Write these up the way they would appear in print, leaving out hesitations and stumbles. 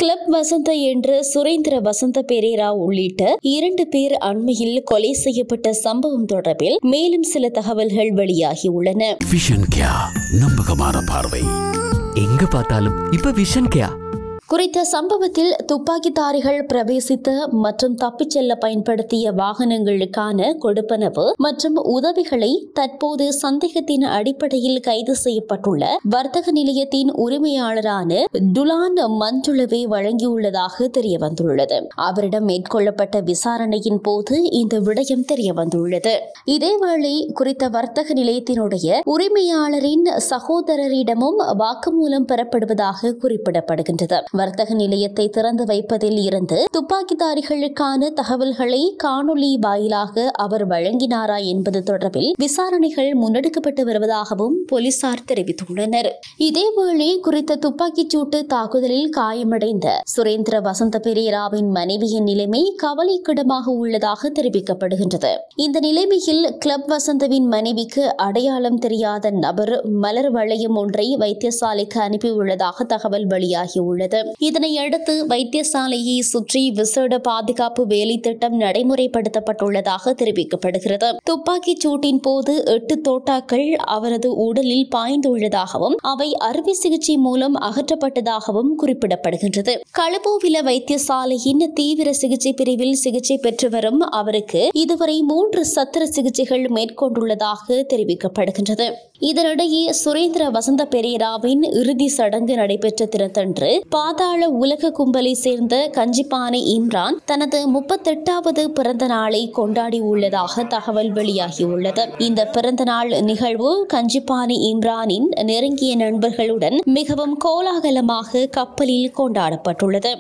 Club வசந்த என்ற சுரேந்திர வசந்த பெரேரா உள்ளிட்ட 2 பேர் அண்மையில் கொலை செய்யப்பட்ட சம்பவம் தொடர்பில் மேலும் சில தகவல்கள் வெளியாகியுள்ளன. விஷன் கேர், நம்பகமான பார்வை. எங்க பார்த்தாலும் இப்ப விஷன் கேர். குறித்த சம்பவத்தில் துப்பாக்கிதாரிகள் பிரவேசித்த மற்றும் தப்பிச் செல்ல பயன்படுத்திய வாகனங்களுக்கான கொடுப்பனவு மற்றும் உதவிகளை தற்போது சந்தேகத்தின் அடிப்படையில் கைது செய்யப்பட்டுள்ள வர்த்தக நிலையத்தின் உரிமையாளரான டுலான் மஞ்சுளவே வழங்கியுள்ளதாக தெரியவந்துள்ளது. அவரிடம் மேற்கொள்ளப்பட்ட விசாரணையின் போது இந்த விடயம் தெரியவந்துள்ளது. இதேவேளை குறித்த வர்த்தக நிலையத்தினுடைய உரிமையாளரின் சகோதரரிடமும் வாக்குமூலம் பெறப்படுவதாக குறிப்பிடப்படுகின்றது. வர்த்தக நிலையத்தை திறந்து வைப்பதில் இருந்து துப்பாக்கிதாரிகளுக்கான தகவல்களை காணொலி வாயிலாக அவர் வழங்கினாரா என்பது தொடர்பில் விசாரணைகள் முன்னெடுக்கப்பட்டு வருவதாகவும் போலீசார் தெரிவித்துள்ளனர். இதேவேளை குறித்த துப்பாக்கிச் சூட்டு தாக்குதலில் காயமடைந்த சுரேந்திர வசந்த பெரேராவின் மனைவியின் நிலைமை கவலைக்கிடமாக உள்ளதாக தெரிவிக்கப்படுகின்றது. இந்த நிலைமையில் கிளப் வசந்தவின் மனைவிக்கு அடையாளம் தெரியாத நபர் மலர் வளையம் ஒன்றை வைத்தியசாலைக்கு அனுப்பியுள்ளதாக தகவல் வெளியாகியுள்ளது. இதனையடுத்து வைத்தியசாலையை சுற்றி விசேட பாதுகாப்பு வேலை திட்டம் நடைமுறைப்படுத்தப்பட்டுள்ளதாக தெரிவிக்கப்படுகிறது. துப்பாக்கிச் சூட்டின் போது 8 தோட்டாக்கள் அவரது உடலில் பாய்ந்துள்ளதாகவும் அவை அறுவை சிகிச்சை மூலம் அகற்றப்பட்டதாகவும் குறிப்பிடப்படுகின்றது. களுபோவில வைத்தியசாலையின் தீவிர சிகிச்சை பிரிவில் சிகிச்சை பெற்று வரும் அவருக்கு இதுவரை 3 சத்திர சிகிச்சைகள் மேற்கொண்டுள்ளதாக தெரிவிக்கப்படுகின்றது. இதனிடையே சுரேந்திர வசந்த பெரேராவின் இறுதி சடங்கு நடைபெற்ற தினத்தன்று பாதாள உலக கும்பலை சேர்ந்த கஞ்சிப்பானை இம்ரான் தனது 38வது பிறந்த நாளை கொண்டாடி உள்ளதாக தகவல் வெளியாகியுள்ளது. இந்த பிறந்த நாள் நிகழ்வு கஞ்சிப்பானை இம்ரானின் நெருங்கிய நண்பர்களுடன் மிகவும் கோலாகலமாக கப்பலில் கொண்டாடப்பட்டுள்ளது.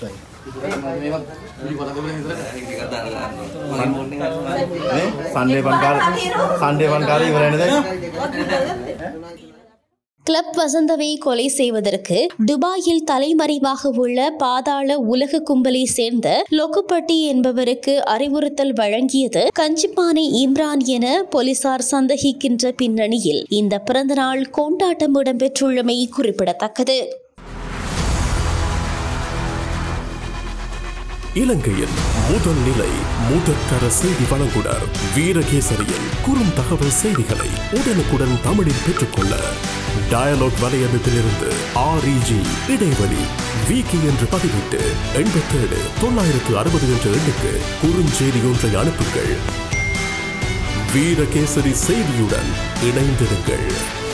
கிளப் வசந்தவை கொலை செய்வதற்கு துபாயில் தலைமறைவாக உள்ள பாதாள உலக கும்பலை சேர்ந்த லொக்குப்பட்டி என்பவருக்கு அறிவுறுத்தல் வழங்கியது கஞ்சிப்பானை இம்ரான் என போலீசார் சந்தேகிக்கின்ற பின்னணியில் இந்த பிறந்தநாள் கொண்டாட்டம் இடம்பெற்றுள்ளமை குறிப்பிடத்தக்கது. இலங்கையின் முதல் நிலை முதற்கர செய்தி வழங்குனர் வீரகேசரியின் குறும் தகவல் செய்திகளை உடனுக்குடன் தமிழில் பெற்றுக்கொள்ள டயலாக் வலையமைப்பிலிருந்து REG இடைவெளி வீக்கி என்று பதிவிட்டு 87 960 என்ற எண்ணுக்கு குறுஞ்செய்தி ஒன்றை அனுப்புங்கள். வீரகேசரி செய்தியுடன் இணைந்திருங்கள்.